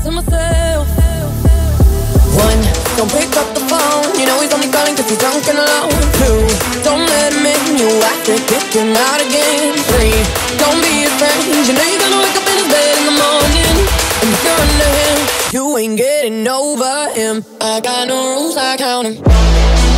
to myself. One, don't pick up the phone. You know he's only calling cause he's drunk and alone. Two, don't let him in. You have to kick him out again. Three, don't be his friend. You know you're gonna wake up in his bed in the morning. And if you're under him, you ain't getting over him. I got no rules, I count 'em.